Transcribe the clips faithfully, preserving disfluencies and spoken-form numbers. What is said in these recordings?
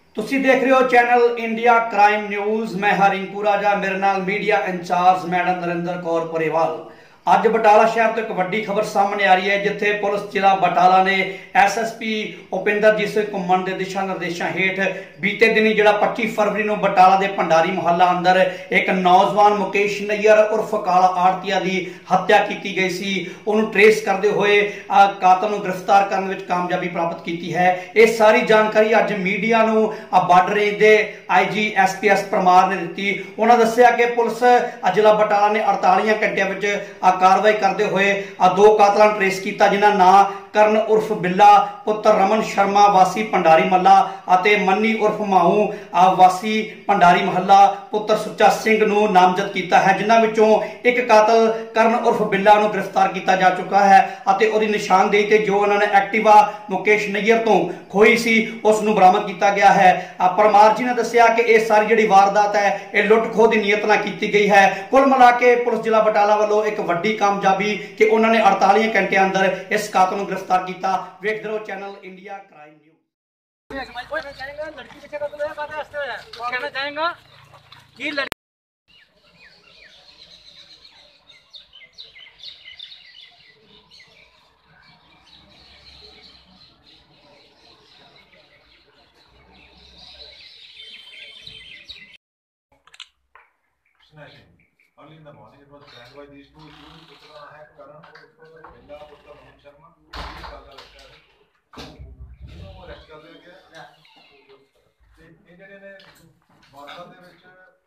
ਤੁਸੀਂ ਦੇਖ ਰਹੇ ਹੋ ਚੈਨਲ ਇੰਡੀਆ ਕ੍ਰਾਈਮ ਨਿਊਜ਼। ਮੈਂ ਹਾਂ ਰਿੰਕੂ ਰਾਜਾ, ਮੇਰੇ ਨਾਲ media incharge madam Narinder Kaur Parewal. ਅੱਜ ਬਟਾਲਾ शहर तो एक वड्डी खबर सामने आ रही है, जिथे पुलिस जिला बटाला ने S S P Upinderjit Singh Ghumman के दिशा निर्देशों हेठ बीते दिनी जो पच्ची फरवरी को बटाला के भंडारी मुहल्ला अंदर एक नौजवान मुकेश नैयर उर्फ काला आड़तिया की हत्या की गई सी। उन्होंने ट्रेस करते हुए कातल को गिरफ्तार करने में कामयाबी प्राप्त की है। ये सारी जानकारी अज मीडिया को बार्डर रेंज के I G S P S Parmar ने दी। उन्होंने दसिया कि पुलिस जिला बटाला ने अड़तालीस घंटे में कार्रवाई करते हुए दो कातलों ट्रेस किया, जिन्होंने ना करण उर्फ बिल्ला पुत्र रमन शर्मा वासी भंडारी महला और मन्नी उर्फ माहू वासी भंडारी महला पुत्र सुच्चा सिंह नूं नामजद किया है, जिन्हां विचों एक कातल करण उर्फ बिल्ला नूं गिरफ्तार किया जा चुका है और उहदी निशानदेही ते जो उन्होंने एक्टिवा मुकेश नैयर तो खोई सी उस नूं बरामद किया गया है। परमार जी ने दसिया कि यह सारी जिहड़ी वारदात है यह लुट खोह की नीयत नाल की गई है। कुल मिला के पुलिस जिला बटाला वालों एक वड्डी कामयाबी कि उन्होंने अड़तालीस घंटे अंदर इस कातल को गिरफ्तार किया। वेखदे रहो चैनल इंडिया क्राइम न्यूज़। लड़की पीछे का कहना चाहेगा कि लड़की snatching. Early in the morning, it was planned by these two students. Putra hai Karan और Billa पुत्र रोहन शर्मा ये काला लगता है वो रेस्ट कर दिया गया ते ये ਜਿਹੜੇ ਨੇ ਵਾਰਦਾਤ ਦੇ ਵਿੱਚ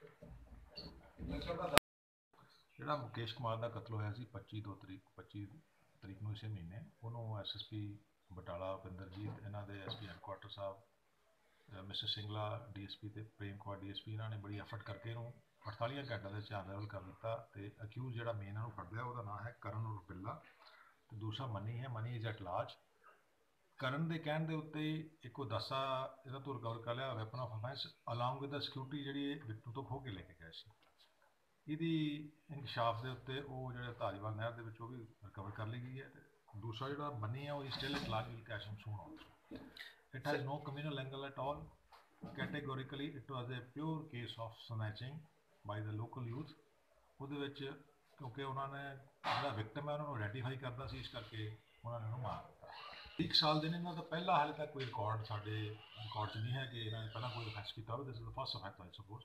ਜਿਹੜਾ ਮੁਕੇਸ਼ ਕੁਮਾਰ ਦਾ ਕਤਲ ਹੋਇਆ ਸੀ ਪੱਚੀ ਦੋ ਤਰੀਕ ਪੱਚੀ ਤਰੀਕ ਨੂੰ ਇਸੇ ਮਹੀਨੇ, ਉਹਨੂੰ S S P Batala Upinderjit, ਇਹਨਾਂ ਦੇ ਐਸ ਪੀ ਹੈਡਕੁਆਟਰ ਸਾਹਿਬ mister Singla D S P ਤੇ Prem Kumar D S P, ਇਹਨਾਂ ਨੇ ਬੜੀ ਐਫਰਟ ਕਰਕੇ ਇਹਨੂੰ अड़तालीस घंटे के चार लैवल कर दिता। तो अक्यूज जो मेन इन्होंने फड़ लिया वह नाम है करण उर्फ बिल्ला, तो दूसरा मनी है, money is at large. Karan के कहने के उत्ते एक दसा इहदा तो रिकवर कर लिया weapon of offence along with the security जी विक्टिम तो खो के लेके गए सी। इहदी इंकशाफ के उत्ते वो जो धारीवाल नहर के भी रिकवर कर ली गई है। दूसरा जो मनी है वो still at large will cash and soon also. It has no communal angle at all. Categorically it was a pure case of snatching by the local youth. ਉਹਦੇ ਵਿੱਚ ਕਿਉਂਕਿ ਉਹਨਾਂ ਨੇ ਜਿਹੜਾ ਵਿਕਟਮ ਹੈ ਉਹਨਾਂ ਨੂੰ ਆਈਡੈਂਟੀਫਾਈ ਕਰਦਾ ਸੀ, ਇਸ ਕਰਕੇ ਉਹਨਾਂ ਨੇ ਉਹਨੂੰ ਮਾਰ ਦਿੱਤਾ। ਇੱਕ ਸਾਲ ਦੇ ਨੇ ਇਹਨਾਂ ਦਾ ਪਹਿਲਾ ਹਾਲੇ ਤੱਕ ਕੋਈ ਰਿਕਾਰਡ ਸਾਡੇ ਰਿਕਾਰਡ 'ਚ ਨਹੀਂ ਹੈ ਕਿ ਇਹਨਾਂ ਨੇ ਪਹਿਲਾਂ ਕੋਈ ਅਫੈਕਟ ਕੀਤਾ ਹੋਵੇ। This is the first affect I suppose.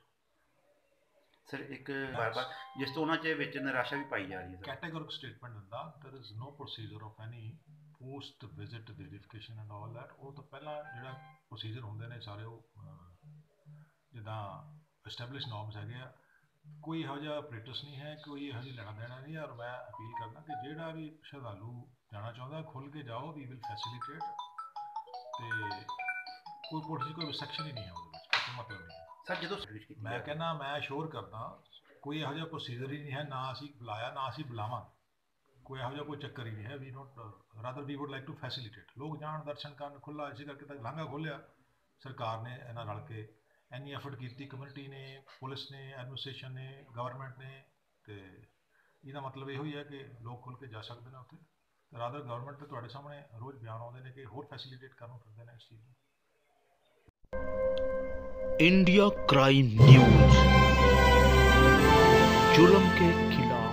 Sir ਇੱਕ ਬਾਰ-ਬਾਰ ਜਿਸ ਤੋਂ ਉਹਨਾਂ 'ਚ ਵਿੱਚ ਨਿਰਾਸ਼ਾ ਵੀ ਪਾਈ ਜਾ ਰਹੀ ਹੈ। ਕੈਟੇਗੋਰਿਕ ਸਟੇਟਮੈਂਟ ਦਿੰਦਾ there is no procedure of any post visit verification and all that. ਉਹ ਤਾਂ ਪਹਿਲਾਂ ਜਿਹੜਾ ਪ੍ਰੋਸੀਜਰ ਹੁੰਦੇ ਨੇ ਸਾਰੇ ਉਹ ਜਿੱਦਾਂ ਐਸਟੈਬਲਿਸ਼ ਨੋਰਮਸ ਹੈਗੇ ਆ, कोई यहो जिहा अपरेटस नहीं है, कोई यहो जी लेना देना नहीं। और मैं अपील करना कि जिहड़ा भी श्रद्धालु जाना चाहता खुल के जाओ, वी विल फैसिलिटेट। तो कोई पुलिस की कोई रिस्ट्रिक्शन ही नहीं है, कोई मतलब नहीं है सर। जो मैं कहना मैं श्योर करदा कोई यहो जिहा प्रोसीजर ही नहीं है, ना असीं बुलाया ना असीं बुलावांगे, कोई यहो जिहा कोई चक्कर ही नहीं है। We not rather we would like to facilitate, लोग जान दर्शन करन खुला। इस करके तक लांघा खोलिया सरकार ने, इन्हां रल के ਇੰਨੀ ਐਫਰਟ ਕੀਤੀ ਕਮਿਊਨਿਟੀ ਨੇ, ਪੁਲਿਸ ਨੇ, ਐਡਮਿਨਿਸਟ੍ਰੇਸ਼ਨ ਨੇ, ਗਵਰਨਮੈਂਟ ਨੇ। ਤੇ ਇਹਦਾ ਮਤਲਬ ਇਹੋ ਹੀ ਹੈ ਕਿ ਲੋਕ ਖੁੱਲ੍ਹ ਕੇ ਜਾ ਸਕਦੇ ਨੇ ਉੱਥੇ। ਤੇ ਰਾਦਰ ਗਵਰਨਮੈਂਟ ਤੇ ਤੁਹਾਡੇ ਸਾਹਮਣੇ ਰੋਜ਼ ਬਿਆਨ ਆਉਂਦੇ ਨੇ ਕਿ ਹੋਰ ਫੈਸਿਲਿਟੇਟ ਕਰਨ ਫਿਰਦੇ ਨੇ ਇਸ ਚੀਜ਼ ਨੂੰ। इंडिया क्राइम न्यूज जुल्म के खिलाफ